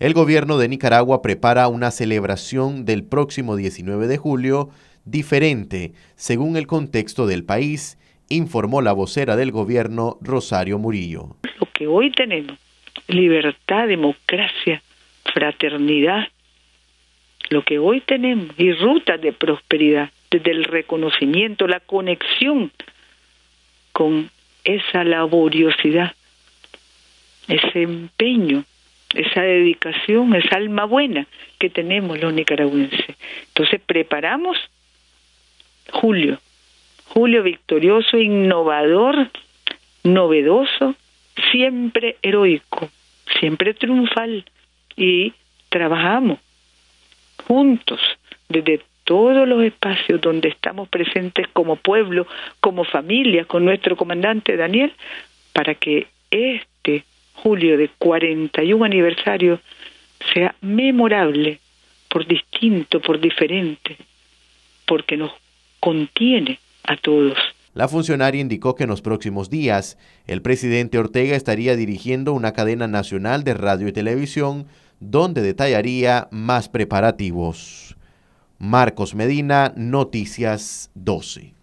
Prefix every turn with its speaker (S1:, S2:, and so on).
S1: El gobierno de Nicaragua prepara una celebración del próximo 19 de julio diferente según el contexto del país, informó la vocera del gobierno, Rosario Murillo.
S2: Lo que hoy tenemos, libertad, democracia, fraternidad, lo que hoy tenemos y rutas de prosperidad, desde el reconocimiento, la conexión con esa laboriosidad, ese empeño, esa dedicación, esa alma buena que tenemos los nicaragüenses. Entonces preparamos julio victorioso, innovador, novedoso, siempre heroico, siempre triunfal, y trabajamos juntos desde todos los espacios donde estamos presentes como pueblo, como familia, con nuestro comandante Daniel, para que este julio de 41 aniversario sea memorable, por distinto, por diferente, porque nos contiene a todos.
S1: La funcionaria indicó que en los próximos días el presidente Ortega estaría dirigiendo una cadena nacional de radio y televisión donde detallaría más preparativos. Marcos Medina, Noticias 12.